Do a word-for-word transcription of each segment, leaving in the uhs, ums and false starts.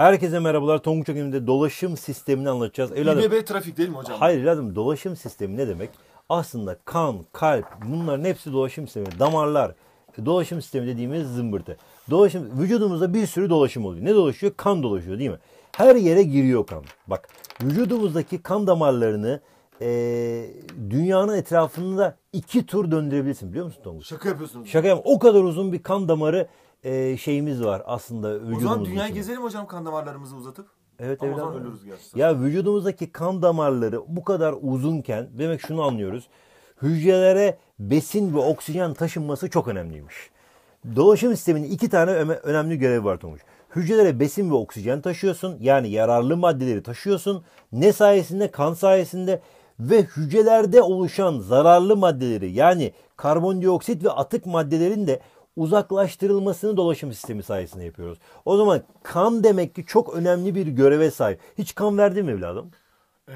Herkese merhabalar. Tonguç Akademi'de dolaşım sistemini anlatacağız. Evladım, İ B B trafik değil mi hocam? hayır evladım, dolaşım sistemi ne demek? Aslında kan, kalp, bunların hepsi dolaşım sistemi. Damarlar, dolaşım sistemi dediğimiz zımbırtı. Dolaşım, vücudumuzda bir sürü dolaşım oluyor. Ne dolaşıyor? Kan dolaşıyor değil mi? Her yere giriyor kan. Bak, vücudumuzdaki kan damarlarını e, dünyanın etrafında iki tur döndürebilirsin, biliyor musun Tonguç? Şaka yapıyorsunuz. Şaka yapma. O kadar uzun bir kan damarı e, şeyimiz var aslında vücudumuzda. O zaman dünyayı gezelim hocam kan damarlarımızı uzatıp. Evet, Ama evladım. o zaman ölürüz gerçekten. Ya vücudumuzdaki kan damarları bu kadar uzunken demek şunu anlıyoruz. Hücrelere besin ve oksijen taşınması çok önemliymiş. Dolaşım sisteminin iki tane öme- önemli görevi var Tonguç. Hücrelere besin ve oksijen taşıyorsun. Yani yararlı maddeleri taşıyorsun. Ne sayesinde? Kan sayesinde. Ve hücrelerde oluşan zararlı maddeleri, yani karbondioksit ve atık maddelerin de uzaklaştırılmasını dolaşım sistemi sayesinde yapıyoruz. O zaman kan demek ki çok önemli bir göreve sahip. Hiç kan verdin mi evladım? Ee,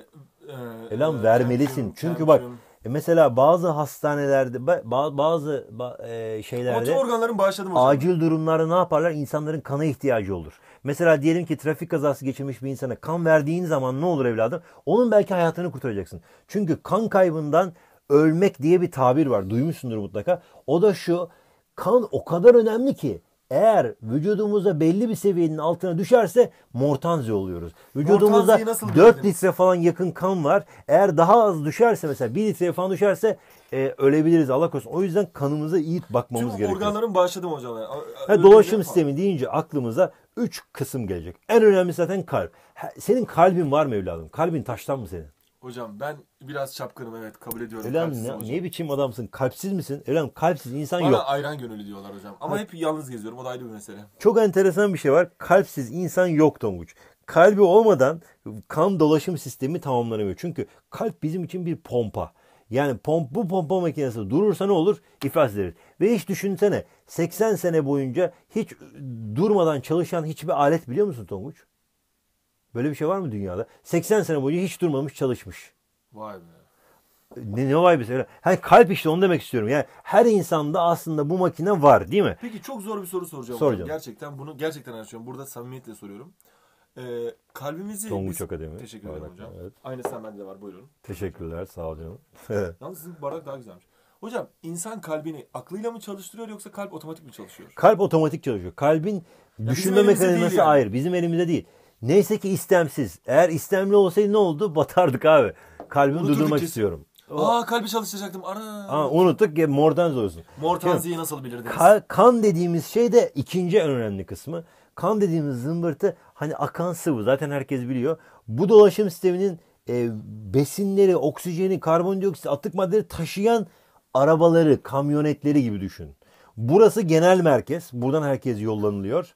e, Evladım e, vermelisin. kendim, Çünkü bak, kendim. e, mesela bazı hastanelerde, ba- bazı ba- e, şeylerde, Oto organlarım bağışladım hocam. acil durumlarda ne yaparlar? İnsanların kana ihtiyacı olur. Mesela diyelim ki trafik kazası geçirmiş bir insana kan verdiğin zaman ne olur evladım? Onun belki hayatını kurtaracaksın. Çünkü kan kaybından ölmek diye bir tabir var. Duymuşsundur mutlaka. O da şu: kan o kadar önemli ki eğer vücudumuza belli bir seviyenin altına düşerse mortanzi oluyoruz. Vücudumuzda Mortanziyi nasıl dört bildiniz? litre falan yakın kan var. Eğer daha az düşerse, mesela bir litre falan düşerse e, ölebiliriz, Allah korusun. O yüzden kanımıza iyi bakmamız Tüm gerekiyor. organlarımı bağışladım hocam. Yani. Ha, dolaşım sistemi deyince aklımıza üç kısım gelecek. En önemlisi zaten kalp. Ha, senin kalbin var mı evladım? Kalbin taştan mı senin? Hocam ben biraz çapkınım, evet, kabul ediyorum. Evladım Kalpsizim ne, hocam. ne biçim adamsın? Kalpsiz misin? Evladım, kalpsiz insan Bana yok. ayran gönüllü diyorlar hocam. Ama hep yalnız geziyorum, o da ayrı bir mesele. Çok enteresan bir şey var. Kalpsiz insan yok Tonguç. Kalbi olmadan kan dolaşım sistemi tamamlanamıyor. Çünkü kalp bizim için bir pompa. Yani pomp, bu pompa makinesi durursa ne olur? İflas ederiz. Ve hiç düşünsene, seksen sene boyunca hiç durmadan çalışan hiçbir alet biliyor musun Tonguç? Böyle bir şey var mı dünyada? seksen sene boyunca hiç durmamış çalışmış. Vay be. Ne, ne vay be söyle. Hani kalp, işte onu demek istiyorum. Yani her insanda aslında bu makine var, değil mi? Peki çok zor bir soru soracağım. Sor hocam. canım. Gerçekten bunu gerçekten açıyorum. Burada samimiyetle soruyorum. Ee, kalbimizi... Tonguç biz- Akademi. Teşekkür ederim Bardak, hocam. evet. Aynısı bende de var, buyurun. Teşekkürler, sağ ol canım. Yalnız sizin bardak daha güzelmiş. Hocam insan kalbini aklıyla mı çalıştırıyor yoksa kalp otomatik mi çalışıyor? Kalp otomatik çalışıyor. Kalbin düşünme elimizde değil mekanizması yani. ayrı. Bizim elimizde değil. Neyse ki istemsiz. Eğer istemli olsaydı ne oldu? Batardık abi. Kalbimi Unuturduk durdurmak kesin. istiyorum. Aa, kalbi çalıştıracaktım. Ara. Aa, unuttuk ki mordan olsun. Mortanzi'yi nasıl bilirdiniz? Ka- kan dediğimiz şey de ikinci en önemli kısmı. Kan dediğimiz zımbırtı hani akan sıvı. Zaten herkes biliyor. Bu dolaşım sisteminin e, besinleri, oksijeni, karbondioksit, atık maddeleri taşıyan arabaları, kamyonetleri gibi düşün. Burası genel merkez. Buradan herkes yollanılıyor.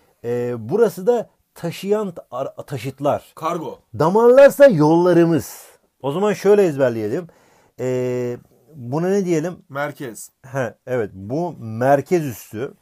E, burası da taşıyan ta- taşıtlar. Kargo. Damarlarsa yollarımız. O zaman şöyle ezberleyelim. E, buna ne diyelim? Merkez. He, evet, bu merkez üssü.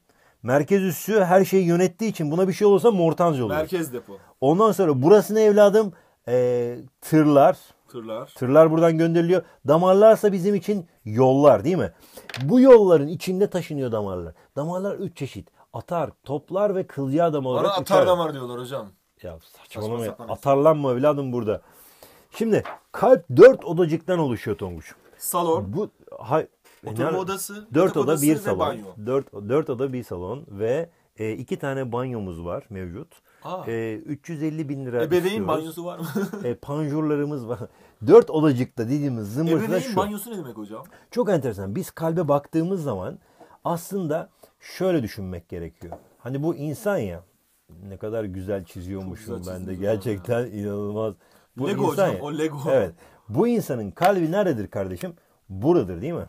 Merkez üssü her şeyi yönettiği için buna bir şey olursa mortanz olur. Merkez depo. Ondan sonra burası ne evladım? Ee, tırlar. Tırlar. Tırlar buradan gönderiliyor. Damarlarsa bizim için yollar, değil mi? Bu yolların içinde taşınıyor damarlar. Damarlar üç çeşit. Atar, toplar ve kılcal damar olarak Bana üçer. atar damar diyorlar hocam. Ya saçmalama ya. sapan Atarlanma evladım burada. Şimdi kalp dört odacıktan oluşuyor Tonguç. Salon. Bu hay, Oturma ne- odası. Dört yatak oda odası bir ve salon. banyo. Dört, dört oda bir salon ve e, iki tane banyomuz var mevcut. Aa. E, üç yüz elli bin lira Ebeveyn istiyoruz. banyosu var mı? E, panjurlarımız var. Dört odacıkta dediğimiz zımbırtıda Ebeveyn şu. banyosu ne demek hocam? Çok enteresan. Biz kalbe baktığımız zaman aslında şöyle düşünmek gerekiyor. Hani bu insan ya, ne kadar güzel çiziyormuşum güzel ben de. çizdiniz hocam Gerçekten inanılmaz. Bu Lego insan hocam, ya. o Lego. Evet. Bu insanın kalbi nerededir kardeşim? Buradır, değil mi?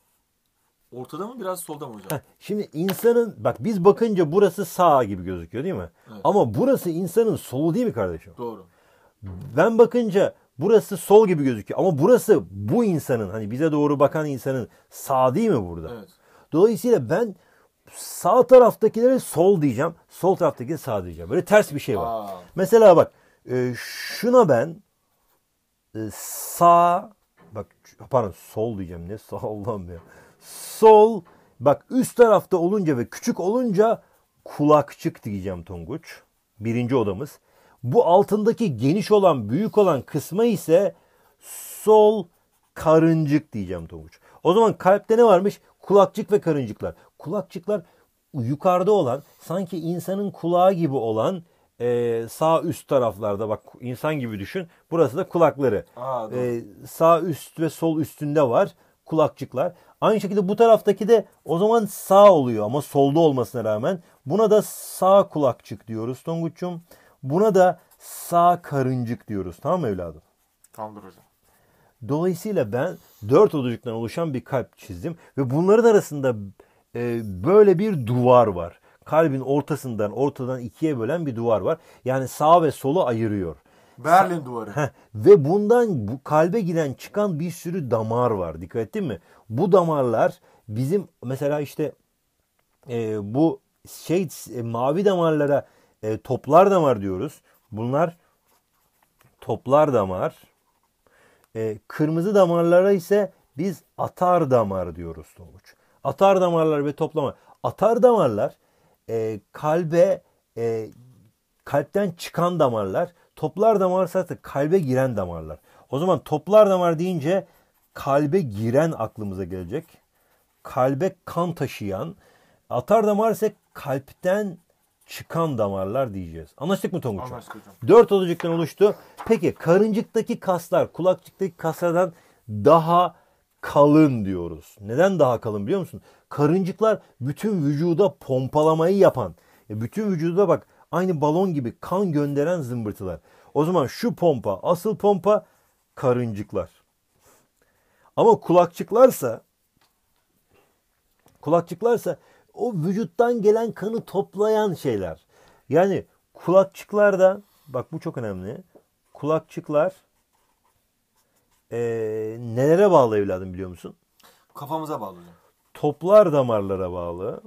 Ortada mı, biraz solda mı hocam? Heh, şimdi insanın, bak biz bakınca burası sağ gibi gözüküyor, değil mi? Evet. Ama burası insanın solu, değil mi kardeşim? Doğru. Ben bakınca burası sol gibi gözüküyor. Ama burası bu insanın, hani bize doğru bakan insanın sağ, değil mi burada? Evet. Dolayısıyla ben sağ taraftakilere sol diyeceğim. Sol taraftakilere sağ diyeceğim. Böyle ters bir şey var. Aa. Mesela bak, e, şuna ben e, sağ, bak pardon sol diyeceğim. Ne sağ, Allah'ım ya. Sol, bak üst tarafta olunca ve küçük olunca kulakçık diyeceğim Tonguç. birinci odamız. Bu altındaki geniş olan, büyük olan kısmı ise sol karıncık diyeceğim Tonguç. O zaman kalpte ne varmış? Kulakçık ve karıncıklar. Kulakçıklar yukarıda olan, sanki insanın kulağı gibi olan e, sağ üst taraflarda, bak insan gibi düşün. Burası da kulakları. Aa, doğru. E, sağ üst ve sol üstünde var kulakçıklar. Aynı şekilde bu taraftaki de o zaman sağ oluyor ama solda olmasına rağmen. Buna da sağ kulakçık diyoruz Tonguç'um. Buna da sağ karıncık diyoruz. Tamam mı evladım? Tamamdır hocam. Dolayısıyla ben dört odacıktan oluşan bir kalp çizdim. Ve bunların arasında e, böyle bir duvar var. Kalbin ortasından, ortadan ikiye bölen bir duvar var. Yani sağ ve solu ayırıyor. Berlin duvarı. Heh, ve bundan bu kalbe giden çıkan bir sürü damar var. Dikkat ettin mi? Bu damarlar bizim mesela işte e, bu şey e, mavi damarlara e, toplar damar diyoruz. Bunlar toplar damar. E, kırmızı damarlara ise biz atar damar diyoruz Tonguç. Atar damarlar ve toplama. Atar damarlar e, kalbe e, kalpten çıkan damarlar. Toplar damar ise kalbe giren damarlar. O zaman toplar damar deyince kalbe giren aklımıza gelecek. Kalbe kan taşıyan. Atar damar ise kalpten çıkan damarlar diyeceğiz. Anlaştık mı Tonguç'um? Anlaştık hocam. Dört odacıktan oluştu. Peki karıncıktaki kaslar kulakçıktaki kaslardan daha kalın diyoruz. Neden daha kalın biliyor musun? Karıncıklar bütün vücuda pompalamayı yapan. E bütün vücuda bak aynı balon gibi kan gönderen zımbırtılar. O zaman şu pompa, asıl pompa karıncıklar. Ama kulakçıklarsa kulakçıklarsa o vücuttan gelen kanı toplayan şeyler. Yani kulakçıklarda, bak bu çok önemli. Kulakçıklar ee, nelere bağlı evladım biliyor musun? Kafamıza bağlı hocam. Toplar damarlara bağlı.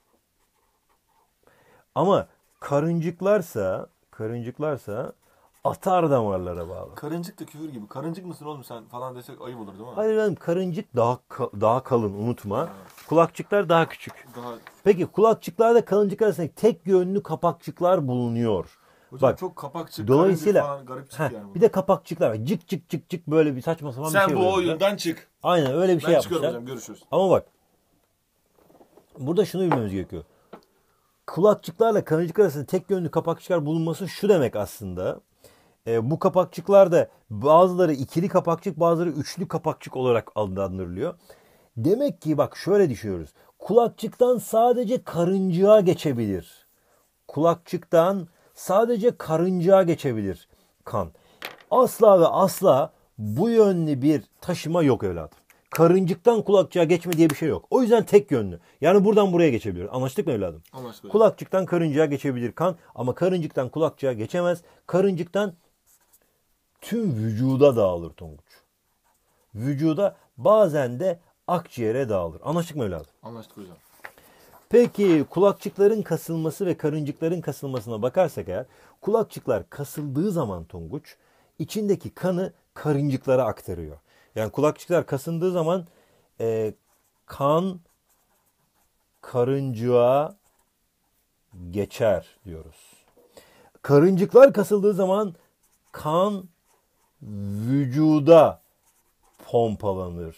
Ama karıncıklarsa, karıncıklarsa atar damarlara bağlı. Karıncık da küfür gibi. Karıncık mısın oğlum sen falan desek ayıp olur değil mi? Hayır efendim, karıncık daha ka- daha kalın, unutma. Kulakçıklar daha küçük. Daha... Peki kulakçıklarda kalıncık arasında tek yönlü kapakçıklar bulunuyor. Hocam Bak, çok kapakçık, dolayısıyla karıncık falan garip çıktı heh, yani. bir de kapakçıklar var. Cık cık cık cık böyle bir saçma sapan Sen bir şey bu var. oyundan çık. Aynen öyle bir şey Ben çıkıyorum yapmışlar. hocam, görüşürüz. Ama bak, burada şunu bilmemiz gerekiyor. Kulakçıklarla karıncık arasında tek yönlü kapakçıklar bulunması şu demek aslında. E, bu kapakçıklarda bazıları ikili kapakçık, bazıları üçlü kapakçık olarak adlandırılıyor. Demek ki bak şöyle düşünüyoruz. Kulakçıktan sadece karıncığa geçebilir. Kulakçıktan sadece karıncığa geçebilir kan. Asla ve asla bu yönlü bir taşıma yok evladım. Karıncıktan kulakçığa geçme diye bir şey yok. O yüzden tek yönlü. Yani buradan buraya geçebiliyor. Anlaştık mı evladım? Anlaştık. Kulakçıktan karıncığa geçebilir kan ama karıncıktan kulakçığa geçemez. Karıncıktan tüm vücuda dağılır Tonguç. Vücuda, bazen de akciğere dağılır. Anlaştık mı evladım? Anlaştık hocam. Peki kulakçıkların kasılması ve karıncıkların kasılmasına bakarsak eğer, kulakçıklar kasıldığı zaman Tonguç içindeki kanı karıncıklara aktarıyor. Yani kulakçıklar kasıldığı zaman e, kan karıncığa geçer diyoruz. Karıncıklar kasıldığı zaman kan vücuda pompalanır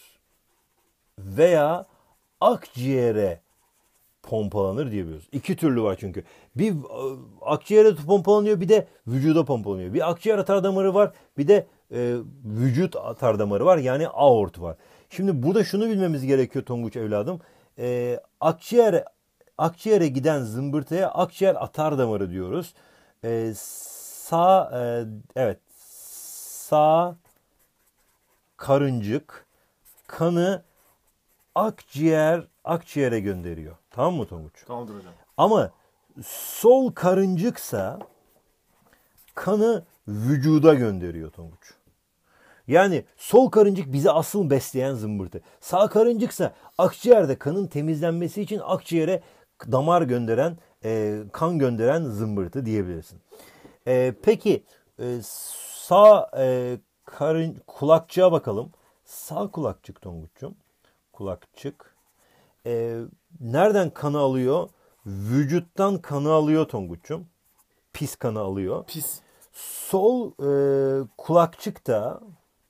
veya akciğere pompalanır diyebiliyoruz. İki türlü var çünkü. Bir akciğere pompalanıyor, bir de vücuda pompalanıyor. Bir akciğer atar damarı var, bir de e, vücut atar damarı var. Yani aort var. Şimdi burada şunu bilmemiz gerekiyor Tonguç evladım. E, akciğer akciğere giden zımbırtıya akciğer atar damarı diyoruz. E, sağ e, evet sağ karıncık kanı akciğer akciğere gönderiyor. Tamam mı Tonguç? Tamamdır hocam. Ama sol karıncıksa kanı vücuda gönderiyor Tonguç. Yani sol karıncık bizi asıl besleyen zımbırtı. Sağ karıncıksa akciğerde kanın temizlenmesi için akciğere damar gönderen, e, kan gönderen zımbırtı diyebilirsin. E, peki e, sağ e, karın kulakçığa bakalım. Sağ kulakçık Tonguç'cum. Kulakçık. E, nereden kanı alıyor? Vücuttan kanı alıyor Tonguç'cum. pis kanı alıyor. Pis. Sol e, kulakçıkta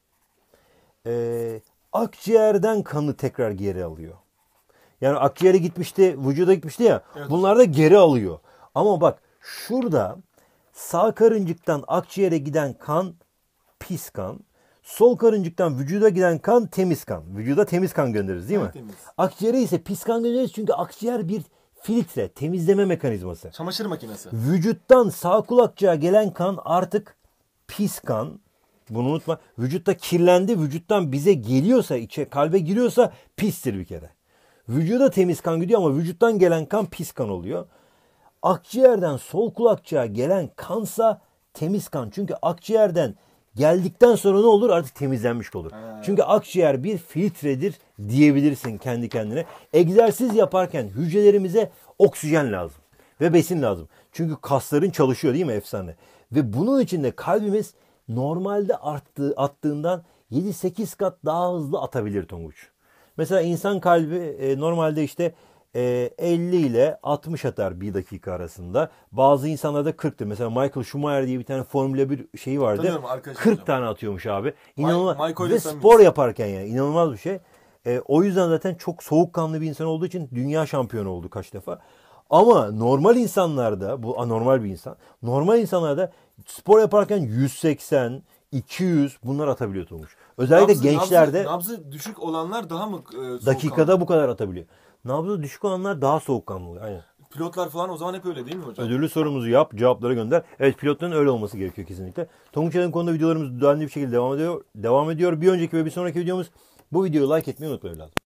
e, akciğerden kanı tekrar geri alıyor. Yani akciğere gitmişti, vücuda gitmişti ya. Evet, bunlar da geri alıyor. Ama bak şurada sağ karıncıktan akciğere giden kan pis kan. Sol karıncıktan vücuda giden kan temiz kan. Vücuda temiz kan göndeririz değil mi? Evet, temiz. Akciğere ise pis kan göndeririz çünkü akciğer bir filtre, temizleme mekanizması. Çamaşır makinesi. Vücuttan sağ kulakçığa gelen kan artık pis kan. Bunu unutma. Vücutta kirlendi, vücuttan bize geliyorsa, içe kalbe giriyorsa pistir bir kere. Vücuda temiz kan gidiyor ama vücuttan gelen kan pis kan oluyor. Akciğerden sol kulakçığa gelen kansa temiz kan. Çünkü akciğerden geldikten sonra ne olur? Artık temizlenmiş olur. Ha. Çünkü akciğer bir filtredir diyebilirsin kendi kendine. Egzersiz yaparken hücrelerimize oksijen lazım ve besin lazım. Çünkü kasların çalışıyor değil mi efsane? Ve bunun için de kalbimiz normalde arttığı, attığından yedi sekiz kat daha hızlı atabilir Tonguç. Mesela insan kalbi e, normalde işte e, elli ile altmış atar bir dakika arasında. Bazı insanlarda kırktır. Mesela Michael Schumacher diye bir tane Formula bir şeyi vardı. Tanıyorum, arkadaşım kırk hocam. tane atıyormuş abi. İnanılmaz. Michael Ve ile spor samimiyiz. yaparken yani inanılmaz bir şey. E, o yüzden zaten çok soğukkanlı bir insan olduğu için dünya şampiyonu oldu kaç defa. Ama normal insanlarda, bu anormal bir insan, normal insanlarda spor yaparken yüz seksen, iki yüz bunlar atabiliyor Tonguç. Özellikle Nabzı- gençlerde Nabzı, nabzı düşük olanlar daha mı e, soğukkanlı? dakikada bu kadar atabiliyor. Nabzı düşük olanlar daha soğukkanlı oluyor. Aynen. Pilotlar falan o zaman hep öyle değil mi hocam? Ödüllü sorumuzu yap, cevapları gönder. Evet, pilotların öyle olması gerekiyor kesinlikle. Tonguç Aydın konuda videolarımız düzenli bir şekilde devam ediyor. Devam ediyor. Bir önceki ve bir sonraki videomuz, bu videoyu like etmeyi unutmayın evladım.